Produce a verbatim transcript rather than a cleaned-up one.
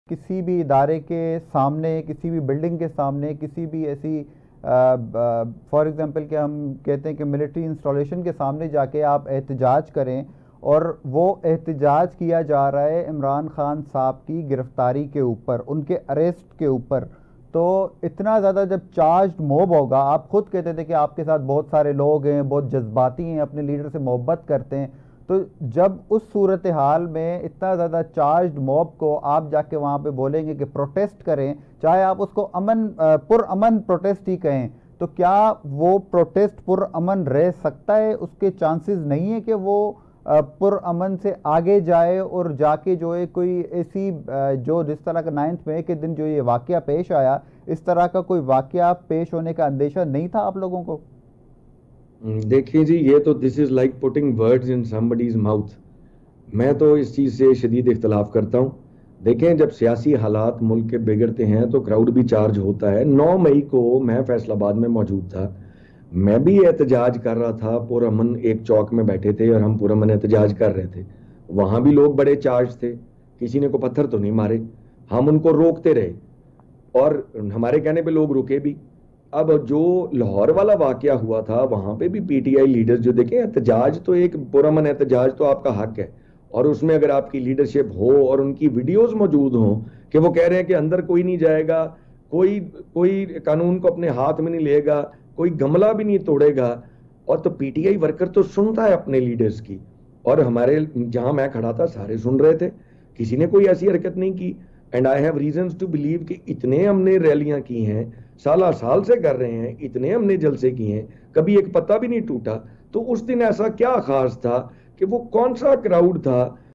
کسی بھی ادارے کے سامنے، کسی بھی بلڈنگ کے سامنے، کسی بھی ایسی فار ایگزامپل کہ ہم کہتے ہیں کہ ملٹری انسٹالیشن کے سامنے جا کے آپ احتجاج کریں، اور وہ احتجاج کیا جا رہا ہے عمران خان صاحب کی گرفتاری کے اوپر، ان کے اریسٹ کے اوپر، تو اتنا زیادہ جب چارجڈ موب ہوگا، آپ خود کہتے تھے کہ آپ کے ساتھ بہت سارے لوگ ہیں، بہت جذباتی ہیں، اپنے لیڈر سے محبت کرتے ہیں، تو جب اس صورتحال میں اتنا زیادہ چارجڈ موب کو آپ جا کے وہاں پہ بولیں گے کہ پروٹیسٹ کریں، چاہے آپ اس کو امن پر امن پروٹیسٹ ہی کہیں، تو کیا وہ پروٹیسٹ پر امن رہ سکتا ہے؟ اس کے چانسز نہیں ہے کہ وہ پر امن سے آگے جائے اور جا کے جو ہے کوئی ایسی جو جس طرح کا نائنتھ مئی کے دن جو یہ واقعہ پیش آیا، اس طرح کا کوئی واقعہ پیش ہونے کا اندیشہ نہیں تھا آپ لوگوں کو؟ دیکھیں جی، یہ تو this is like putting words in somebody's mouth. میں تو اس چیز سے شدید اختلاف کرتا ہوں. دیکھیں، جب سیاسی حالات ملک کے بگڑتے ہیں تو کراؤڈ بھی چارج ہوتا ہے. نو مئی کو میں فیصل آباد میں موجود تھا، میں بھی احتجاج کر رہا تھا. پرامن ایک چوک میں بیٹھے تھے اور ہم پرامن احتجاج کر رہے تھے. وہاں بھی لوگ بڑے چارج تھے، کسی نے کو پتھر تو نہیں مارے، ہم ان کو روکتے رہے اور ہمارے کہنے پہ لوگ رکے بھی. اب جو لاہور والا واقعہ ہوا تھا وہاں پہ بھی پی ٹی آئی لیڈر جو دیکھیں، احتجاج تو ایک پرامن احتجاج تو آپ کا حق ہے، اور اس میں اگر آپ کی لیڈرشپ ہو اور ان کی ویڈیوز موجود ہوں کہ وہ کہہ رہے ہیں کہ اندر کوئی نہیں جائے گا، کوئی کوئی قانون کو اپنے ہاتھ میں نہیں لے گا، کوئی گملہ بھی نہیں توڑے گا، اور تو پی ٹی آئی ورکر تو سنتا ہے اپنے لیڈرز کی، اور ہمارے جہاں میں کھڑا تھا سارے سن رہے تھے، کسی نے کوئی ایسی حرکت نہیں کی. And I have reasons to believe کہ اتنے ہم نے ریلیاں کی ہیں، سالہ سال سے کر رہے ہیں، اتنے ہم نے جلسے کیے ہیں، کبھی ایک پتا بھی نہیں ٹوٹا. تو اس دن ایسا کیا خاص تھا کہ وہ کون سا کراؤڈ تھا